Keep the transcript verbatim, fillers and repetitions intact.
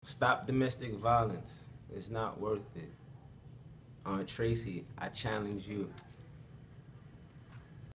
Stop domestic violence. It's not worth it. Aunt Tracy, I challenge you.